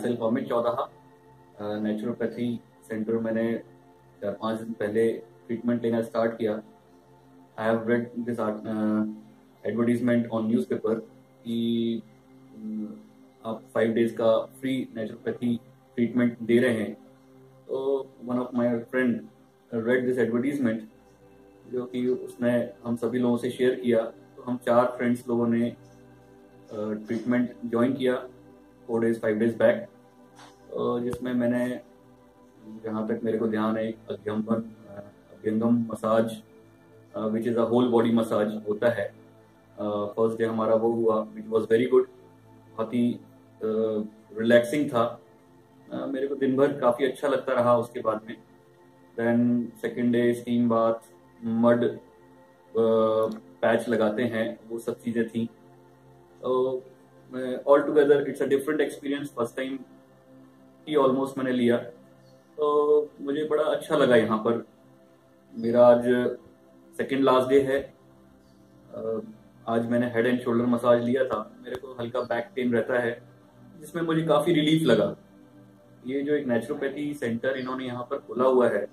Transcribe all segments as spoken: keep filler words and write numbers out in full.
Self Amit चौराहा, naturopathy centre. मैंने चार पाँच दिन पहले ट्रीटमेंट लेना स्टार्ट किया। I have read this advertisement on newspaper कि अम, आप फाइव डेज का फ्री नेचुरोपैथी ट्रीटमेंट दे रहे हैं। तो one of my friend read this advertisement, जो कि उसने हम सभी लोगों से शेयर किया। तो हम चार फ्रेंड्स लोगों ने ट्रीटमेंट ज्वाइन किया four days five days back, जिसमें मैंने, जहाँ तक मेरे को ध्यान है, एक अभ्यंगम अभ्यंगम massage which is a whole body massage होता है। फर्स्ट डे हमारा वो हुआ, विच वॉज वेरी गुड, बहुत ही रिलैक्सिंग था। uh, मेरे को दिन भर काफ़ी अच्छा लगता रहा उसके बाद में। Then second day steam bath, mud patch लगाते हैं, वो सब चीज़ें थी। All together it's a different experience. First time ही ऑलमोस्ट मैंने लिया, तो मुझे बड़ा अच्छा लगा यहाँ पर। मेरा आज सेकेंड लास्ट डे है। uh, आज मैंने हेड एंड शोल्डर मसाज लिया था। मेरे को हल्का बैक पेन रहता है, जिसमें मुझे काफ़ी रिलीफ लगा। ये जो एक नेचुरोपैथी सेंटर इन्होंने यहाँ पर खोला हुआ है,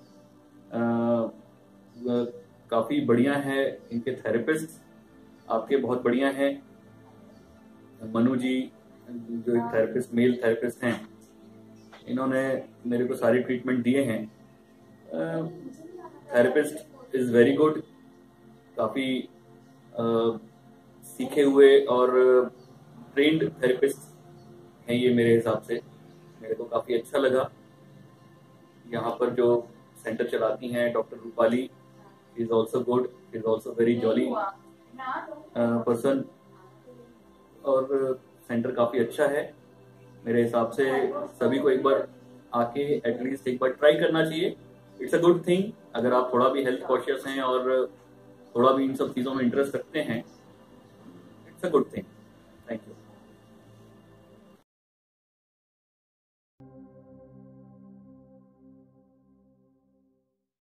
काफ़ी बढ़िया है। इनके थेरेपिस्ट आपके बहुत बढ़िया हैं। मनु जी, जो एक थेरेपिस्ट, मेल थेरेपिस्ट हैं, इन्होंने मेरे को सारे ट्रीटमेंट दिए हैं। थेरेपिस्ट इज़ वेरी गुड, काफ़ी सीखे हुए और ट्रेंड थेरेपिस्ट हैं ये मेरे हिसाब से। मेरे को काफ़ी अच्छा लगा। यहाँ पर जो सेंटर चलाती हैं doctor Rupali, is also good, is also very jolly person, और सेंटर काफ़ी अच्छा है मेरे हिसाब से। सभी को एक बार आके एटलीस्ट एक बार ट्राई करना चाहिए। It's a good thing. अगर आप थोड़ा भी हेल्थ कॉशियस हैं और थोड़ा भी इन सब चीज़ों में इंटरेस्ट रखते हैं, it's a good thing. Thank you.